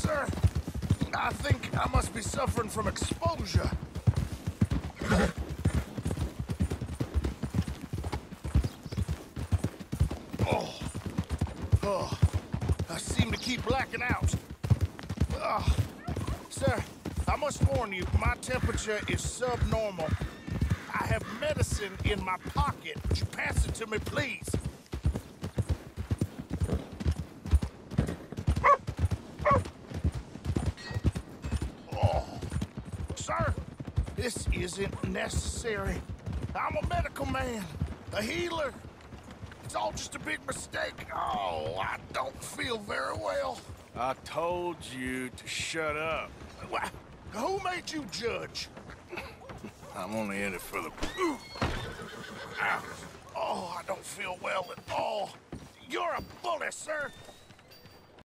sir. I think I must be suffering from exposure. Oh, I seem to keep blacking out. Sir, I must warn you, my temperature is subnormal. I have medicine in my pocket. Would you pass it to me, please? Oh, sir, this isn't necessary. I'm a medical man, a healer. It's all just a big mistake. Oh, I don't feel very well. I told you to shut up. Who made you judge? I'm only in it for the... Ow. Oh, I don't feel well at all. You're a bully, sir.